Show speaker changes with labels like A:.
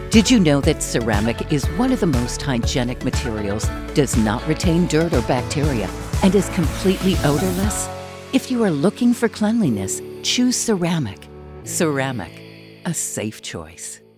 A: Did you know that ceramic is one of the most hygienic materials, does not retain dirt or bacteria, and is completely odorless? If you are looking for cleanliness, choose ceramic. Ceramic, a safe choice.